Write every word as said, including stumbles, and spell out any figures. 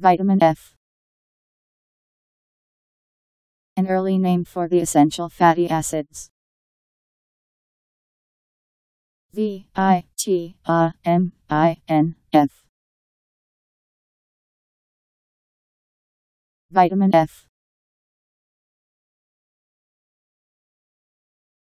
Vitamin F. An early name for the essential fatty acids. V I T A M I N F. Vitamin F.